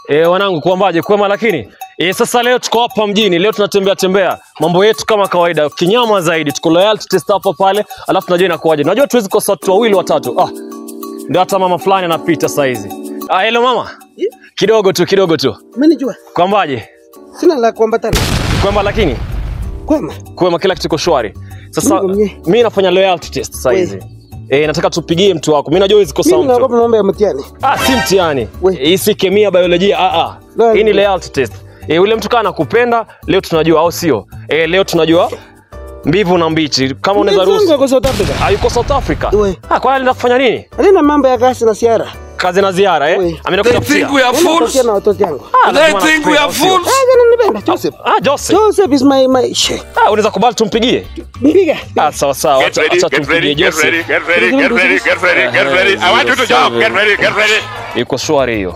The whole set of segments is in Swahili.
Wanangu kuambaje kwema lakini sasa leo tuko hapa mjini, leo tunatembea mambo yetu kama kawaida, kinyama zaidi, tuko loyalty test hapa pale, alafu tunajua inakuaje. Unajua tuwezi kosa watu wawili watatu. Ndio hata mama fulani anapita saa hizi. Hello mama. Kidogo tu. Mimi najua. Kuambaje? Sina la kuambatana. Kwema lakini? Kwema kila kitu kiko shwari. Sasa mimi nafanya loyalty test saa hizi. Nataka tupigie mtu wako. Mimi najua hizi kosa mtu. Mimi naomba mambo ya mtihani. Si mtihani. Hii si kemia, biolojia. Hii ni loyalty test. Ule mtu kana kupenda, leo tunajua au sio? Leo tunajua mbivu na mbichi. Kama unaweza ruhusu. Yuko South Africa. Yuko South Africa. Kwa nini kufanya nini? Alina mambo ya kazi na ziara. Kazi na ziara Ameenda kutafutia. They think we are fools. Na watoto yangu. They think we are fools. Nipenda Joseph. Joseph is my she. Unaweza kubali tumpigie? Mpiga. Sawa. Acha tumpigie Joseph. Get ready. I want you to jump. Get ready. Yuko shwari hiyo.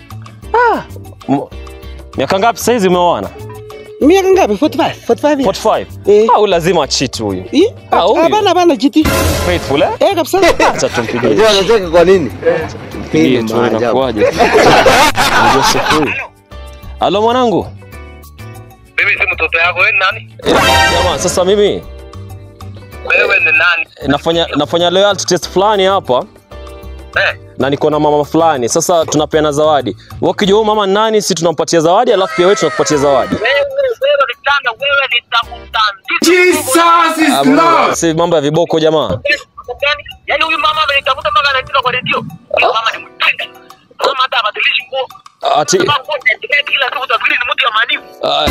Miaka ngapi sasa hizi umeoana? Miaka ngapi? 45. Lazima cheat huyu. Hapana cheat. Faithful kabisa. Acha tumpigie. Unajua anacheka kwa nini? Tumpigie tu inakuaje? Joseph huyu. Halo mwanangu. Mimi si mtoto yako, wewe nani? Jamaa sasa mimi. Wewe ni nani? Nafanya loyalty test fulani hapa. Na niko na mama fulani. Sasa tunapeana zawadi. Wewe ukijua mama nani, si tunampatia zawadi, alafu pia wewe tunakupatia zawadi. Wewe ni tamutandi. Jesus is Lord. Si mambo ya viboko jamaa. Yaani huyu mama amenitafuta mpaka anaandika kwa radio. Huyu mama ni mtenda. Mama hata abadilishi nguo. Ati kila siku tabiri ni mtu ya maanifu.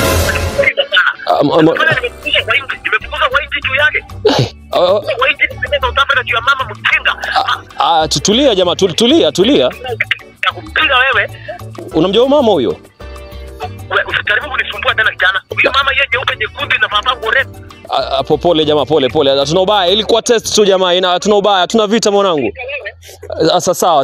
Nimefukuza kwa inchi juu yake. Kwa inchi nimependa utapenda juu ya mama mtinga. Tutulia jamaa, tulia. Kupiga wewe. Unamjua mama huyo? Usijaribu kunisumbua tena kijana. Huyo mama yeye nyeupe nyekundu na baba gorefu. Pole jamaa, pole. Hatuna ubaya, ilikuwa test tu jamaa, hatuna ubaya, hatuna vita mwanangu. Sawa.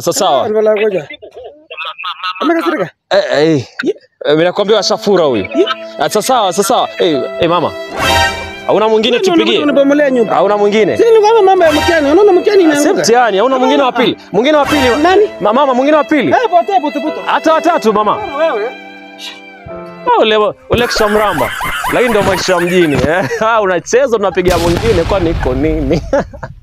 Amekasirika. Mimi nakwambia ashafura huyu. Sawa. Mama. Hauna mwingine tupigie? Hauna mwingine? Sisi ni kama mambo ya mtihani. Unaona mtihani inaanguka. Si mtihani, hauna mwingine wa pili. Mwingine wa pili. Nani? Mama mwingine wa pili. Pote. Hata watatu mama. Wewe. Ule kisha mramba. Lakini ndio maisha mjini. Unacheza unapigia mwingine, kwani iko nini?